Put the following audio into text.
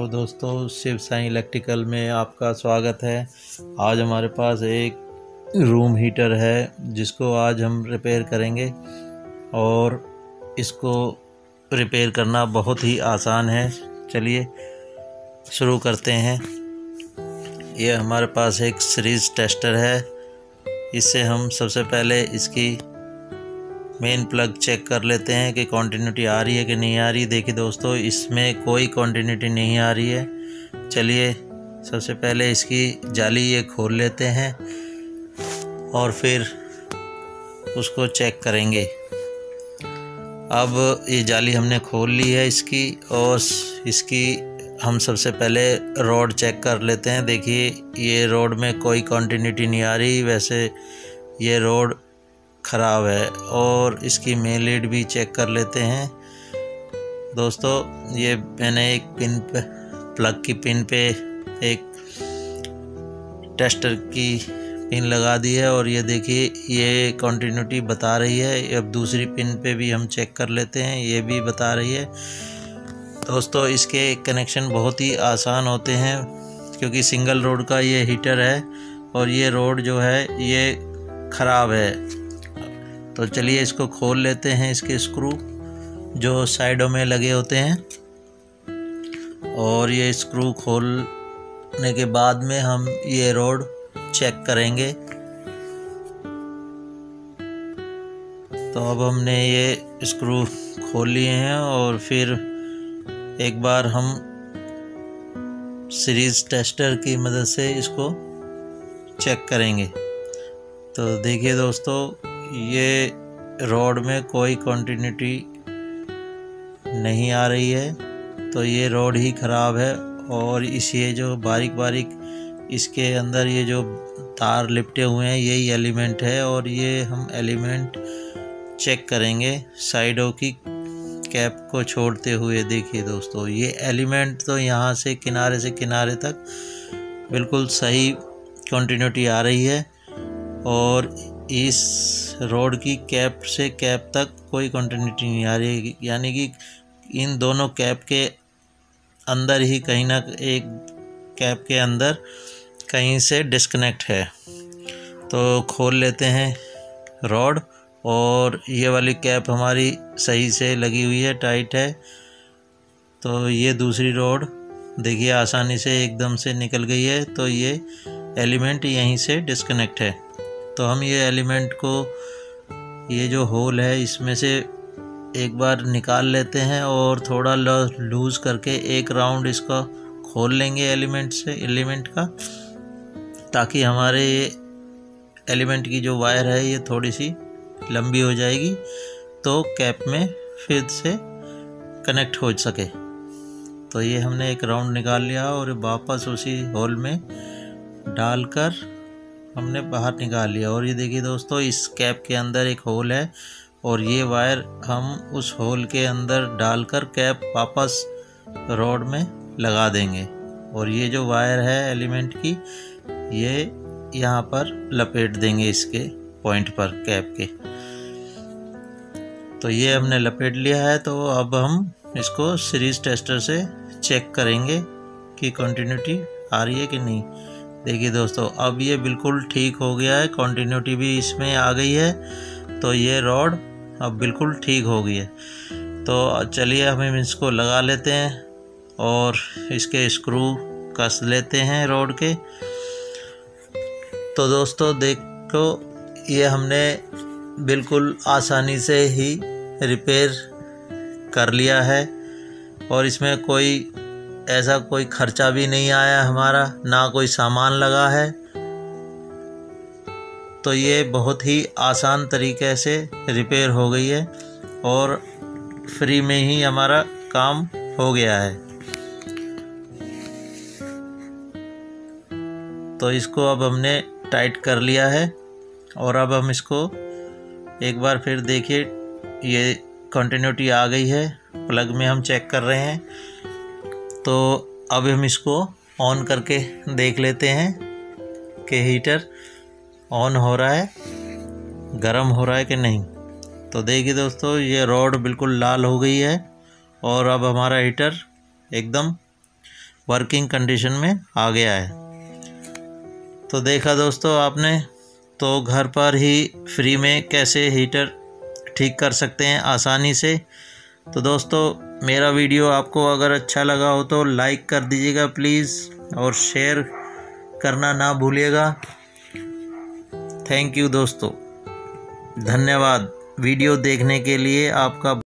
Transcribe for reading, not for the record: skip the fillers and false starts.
Hello दोस्तों, Shiv Sai electrical में आपका स्वागत है। आज हमारे पास एक रूम हीटर है जिसको आज हम रिपेयर करेंगे और इसको रिपेयर करना बहुत ही आसान है। चलिए शुरू करते हैं। ये हमारे पास एक सीरीज़ टेस्टर है। इससे हम सबसे पहले इसकी मेन प्लग चेक कर लेते हैं कि कॉन्टिन्यूटी आ रही है कि नहीं आ रही। देखिए दोस्तों, इसमें कोई कॉन्टिन्यूटी नहीं आ रही है। चलिए सबसे पहले इसकी जाली ये खोल लेते हैं और फिर उसको चेक करेंगे। अब ये जाली हमने खोल ली है इसकी, और इसकी हम सबसे पहले रॉड चेक कर लेते हैं। देखिए ये रॉड में कोई कॉन्टिन्यूटी नहीं आ रही, वैसे ये रॉड ख़राब है। और इसकी मेन लीड भी चेक कर लेते हैं। दोस्तों, ये मैंने एक पिन पे, प्लग की पिन पे एक टेस्टर की पिन लगा दी है और ये देखिए ये कॉन्टिन्यूटी बता रही है। अब दूसरी पिन पे भी हम चेक कर लेते हैं, ये भी बता रही है। दोस्तों, इसके कनेक्शन बहुत ही आसान होते हैं क्योंकि सिंगल रोड का ये हीटर है और ये रोड जो है ये ख़राब है। तो चलिए इसको खोल लेते हैं, इसके स्क्रू जो साइडों में लगे होते हैं। और ये स्क्रू खोलने के बाद में हम ये रोड चेक करेंगे। तो अब हमने ये स्क्रू खोल लिए हैं और फिर एक बार हम सीरीज़ टेस्टर की मदद से इसको चेक करेंगे। तो देखिए दोस्तों, ये रोड में कोई कॉन्टिन्यूटी नहीं आ रही है, तो ये रोड ही ख़राब है। और ये जो बारीक बारीक इसके अंदर ये जो तार लिपटे हुए हैं यही एलिमेंट है। और ये हम एलिमेंट चेक करेंगे साइडों की कैप को छोड़ते हुए। देखिए दोस्तों, ये एलिमेंट तो यहाँ से किनारे तक बिल्कुल सही कॉन्टिन्यूटी आ रही है और इस रोड की कैप से कैप तक कोई कॉन्टिन्यूटी नहीं आ रही है। यानी कि इन दोनों कैप के अंदर ही कहीं ना एक कैप के अंदर कहीं से डिस्कनेक्ट है। तो खोल लेते हैं रॉड, और ये वाली कैप हमारी सही से लगी हुई है, टाइट है। तो ये दूसरी रॉड देखिए आसानी से एकदम से निकल गई है। तो ये एलिमेंट यहीं से डिस्कनेक्ट है। तो हम ये एलिमेंट को, ये जो होल है इसमें से एक बार निकाल लेते हैं और थोड़ा लूज़ करके एक राउंड इसका खोल लेंगे एलिमेंट का, ताकि हमारे ये एलिमेंट की जो वायर है ये थोड़ी सी लंबी हो जाएगी, तो कैप में फिर से कनेक्ट हो सके। तो ये हमने एक राउंड निकाल लिया और वापस उसी होल में डालकर हमने बाहर निकाल लिया। और ये देखिए दोस्तों, इस कैप के अंदर एक होल है और ये वायर हम उस होल के अंदर डालकर कैप वापस रॉड में लगा देंगे। और ये जो वायर है एलिमेंट की, ये यहाँ पर लपेट देंगे इसके पॉइंट पर कैप के। तो ये हमने लपेट लिया है। तो अब हम इसको सीरीज़ टेस्टर से चेक करेंगे कि कॉन्टिन्यूटी आ रही है कि नहीं। देखिए दोस्तों, अब ये बिल्कुल ठीक हो गया है, कॉन्टिन्यूटी भी इसमें आ गई है। तो ये रॉड अब बिल्कुल ठीक हो गई है। तो चलिए हम इसको लगा लेते हैं और इसके स्क्रू कस लेते हैं रॉड के। तो दोस्तों देखो, ये हमने बिल्कुल आसानी से ही रिपेयर कर लिया है और इसमें कोई ऐसा कोई खर्चा भी नहीं आया हमारा, ना कोई सामान लगा है। तो ये बहुत ही आसान तरीके से रिपेयर हो गई है और फ्री में ही हमारा काम हो गया है। तो इसको अब हमने टाइट कर लिया है और अब हम इसको एक बार फिर देखिए, ये कंटिन्यूटी आ गई है। प्लग में हम चेक कर रहे हैं। तो अब हम इसको ऑन करके देख लेते हैं कि हीटर ऑन हो रहा है, गर्म हो रहा है कि नहीं। तो देखिए दोस्तों, ये रॉड बिल्कुल लाल हो गई है और अब हमारा हीटर एकदम वर्किंग कंडीशन में आ गया है। तो देखा दोस्तों आपने, तो घर पर ही फ्री में कैसे हीटर ठीक कर सकते हैं आसानी से। तो दोस्तों मेरा वीडियो आपको अगर अच्छा लगा हो तो लाइक कर दीजिएगा प्लीज़, और शेयर करना ना भूलिएगा। थैंक यू दोस्तों, धन्यवाद वीडियो देखने के लिए आपका।